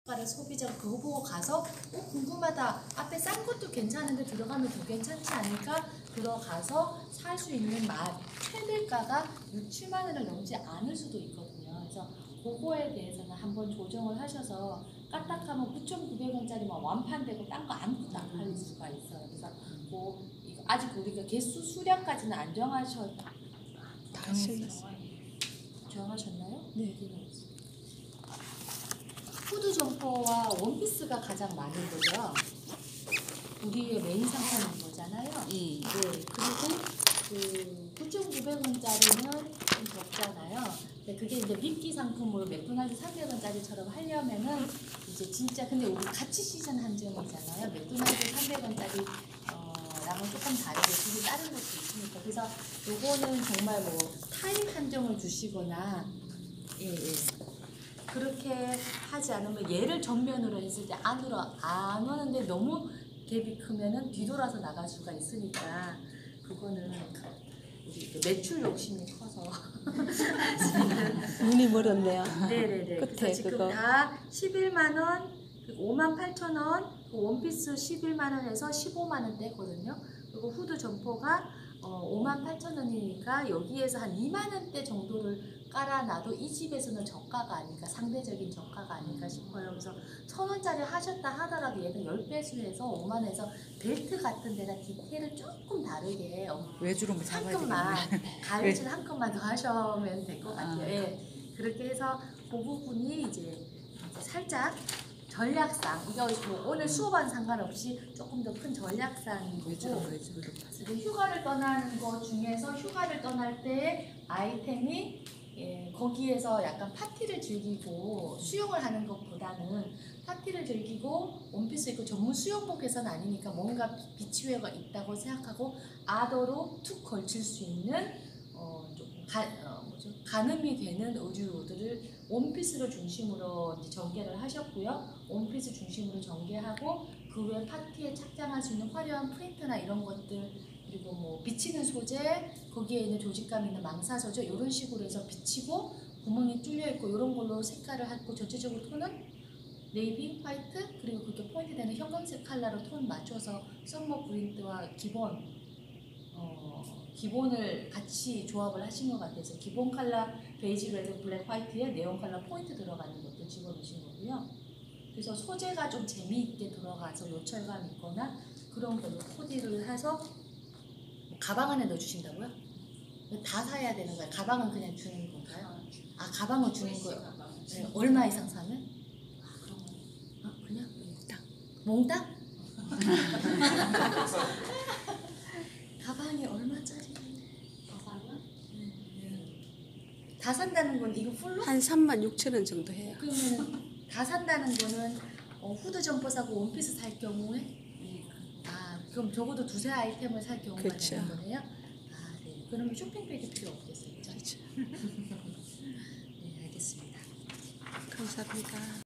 소비자 그거 보고 가서 궁금하다, 앞에 싼 것도 괜찮은데 들어가면 더 괜찮지 않을까, 들어가서 살 수 있는 최대가가 6, 7만 원을 넘지 않을 수도 있거든요. 그래서 그거에 대해서는 한번 조정을 하셔서 까딱하면 9,900원짜리만 완판되고 딴 거 아무것도 안 팔릴 수가 있어요. 그래서 이거 아직 우리가 개수 수량까지는 안 정하셨나요? 네. 후드 점퍼와 원피스가 가장 많은 거죠. 우리의 메인 상품인 거잖아요. 네. 그리고 그 9,900원짜리는 좀 적잖아요. 근데 그게 이제 미끼 상품으로 맥도날드 300원짜리처럼 하려면은 이제 진짜, 근데 우리 같이 시즌 한정이잖아요. 맥도날드 300원짜리 랑은 조금 다르게 그게 다른 것도 있으니까. 그래서 요거는 정말 뭐 타임 한정을 주시거나 그렇게 하지 않으면, 얘를 전면으로 했을 때 안으로 안 오는데 너무 갭이 크면은 뒤돌아서 나갈 수가 있으니까, 그거는 우리 매출 욕심이 커서 눈이 멀었네요. 네네네. 끝에 지금 그거 다 11만 원, 58,000원, 원피스 11만 원에서 15만 원대거든요. 그리고 후드 점퍼가 58,000원이니까 여기에서 한 2만 원대 정도를 깔아놔도 이 집에서는 저가가 아닐까, 상대적인 저가가 아닐까 싶어요. 그래서 1,000원짜리 하셨다 하더라도 얘는 10배수에서 5만 원에서 벨트 같은 데다 디테일을 조금 다르게 외주로 한 컷만, 가위질 한 컷만 더 하시면 될 것 같아요. 예. 그렇게 해서 그 부분이 이제 살짝 전략상, 이거 뭐 오늘 수업과는 상관없이 조금 더 큰 전략상이고, 휴가를 떠나는 것 중에서 휴가를 떠날 때 아이템이 거기에서 약간 파티를 즐기고 수영을 하는 것보다는 파티를 즐기고 원피스 입고 전문 수영복에서는 아니니까 뭔가 비치웨어가 있다고 생각하고 아더로 툭 걸칠 수 있는 가늠이 되는 의류들을 원피스를 중심으로 이제 전개를 하셨고요. 원피스 중심으로 전개하고 그 외 파티에 착장할 수 있는 화려한 프린트나 이런 것들, 그리고 뭐 비치는 소재, 거기에 있는 조직감 있는 망사 소재, 이런 식으로 해서 비치고 구멍이 뚫려 있고 이런 걸로 색깔을 하고, 전체적으로 톤은 네이비, 화이트, 그리고 그렇게 포인트 되는 형광색 컬러로 톤 맞춰서 썸머 프린트와 기본을 같이 조합을 하신 것 같아서 기본 컬러 베이지, 레드, 블랙, 화이트에 네온 컬러 포인트 들어가는 것도 집어넣으신 거고요. 그래서 소재가 좀 재미있게 들어가서 요철감 있거나 그런 걸로 코디를 해서 가방 안에 넣어주신다고요? 다 사야 되는 거예요? 가방은 그냥 주는 건가요? 아, 가방은 주는 거예요? 네, 얼마 이상 사면? 그냥 몽땅? 가방이 얼마짜리? 다 산다는 건 이거 풀로? 한 36,000원 정도 해요. 그러면 다 산다는 거는 후드 점퍼 사고 원피스 살 경우에 그럼 적어도 두세 아이템을 살 경우가 그렇죠. 되는 거네요? 네. 그러면 쇼핑백이 필요 없겠어요. 그렇죠. 네, 알겠습니다. 감사합니다.